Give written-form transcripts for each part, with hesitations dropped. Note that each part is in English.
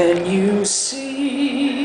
Can you see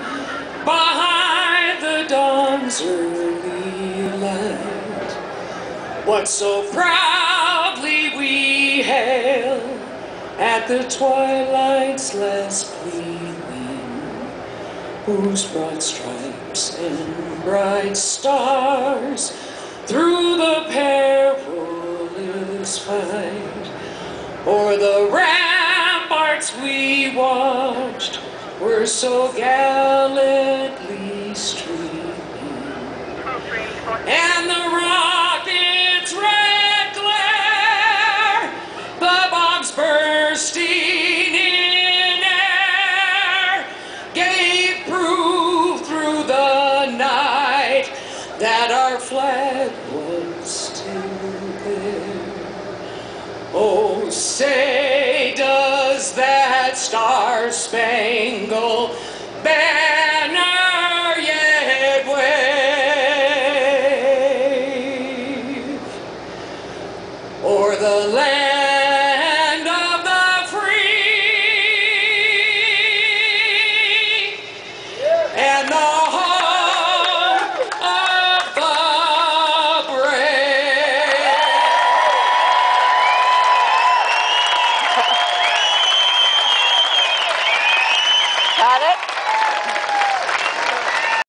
behind the dawn's early light what so proudly we hail at the twilight's last gleaming, whose broad stripes and bright stars through the perilous fight o'er the ramparts we watched were so gallantly streaming, and the rocket's red glare, the bombs bursting in air, gave proof through the night that our flag was still there. Oh, say, does that star-spangled banner yet wave o'er the land